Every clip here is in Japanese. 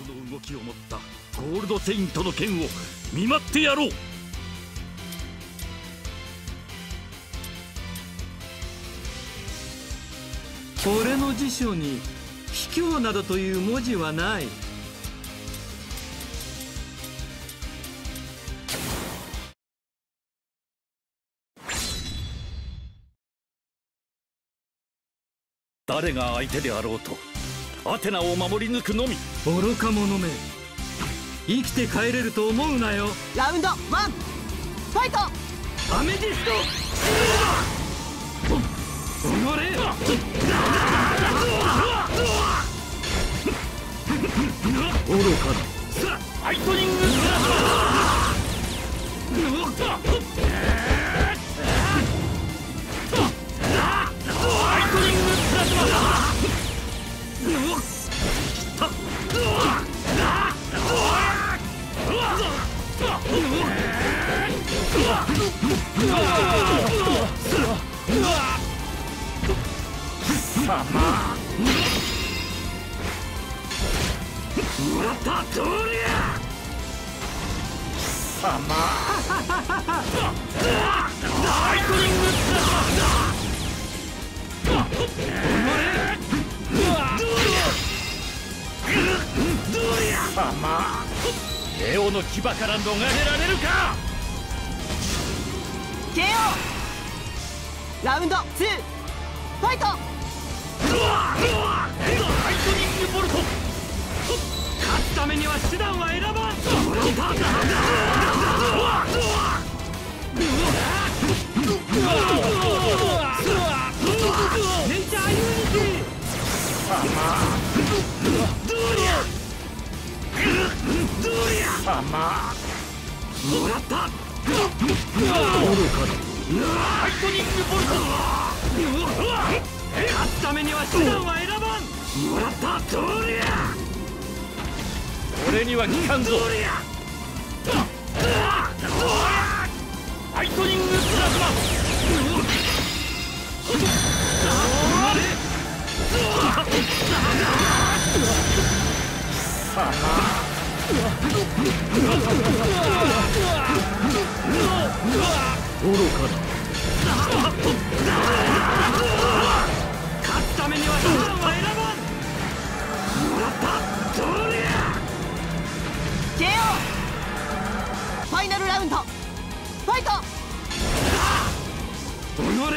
の動きを持ったゴールドセイントの剣を見舞ってやろう。 俺の辞書に卑怯などという文字はない。 誰が相手であろうとアテナを守り抜くのみ。 愚か者め、生きて帰れると思うなよ。 ラウンド1ファイト。 アメジストおのれ。愚かだ。 ライトニングプラズマ。レオの牙から逃れられるか。 KO。 ラウンド2ファイト。 ライトニングボルト。 勝つためには手段は選ばん。ネイチャーユニティ。もらった。愚かだ。 ライトニングボルト。 勝つためには手段は選ばん。もらった。 俺には効かんぞ。ライトニングプラズマ。 愚かだ。勝つためには手段は選ばん。もらった。 KO。 ファイナルラウンドファイト。 おのれ。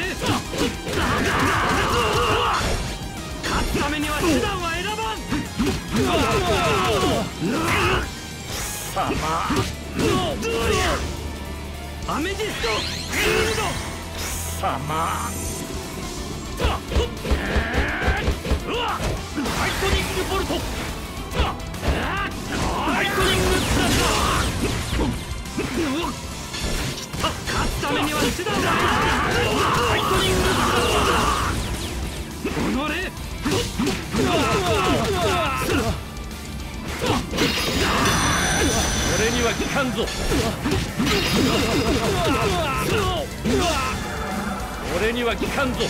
勝つためには手段は選ばん。アメジストシールド。 ライトニングボルト。ライトニングプラズマ。 勝つためには手段はライトニングプラズマ。 おのれ。 俺には効かんぞ。俺には効かんぞ。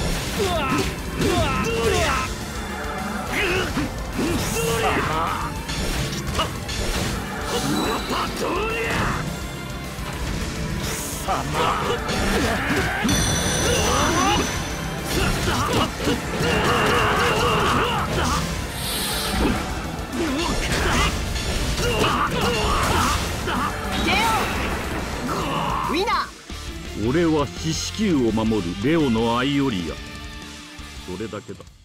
ウィナー。 俺は四死球を守るレオのアイオリア。それだけだ。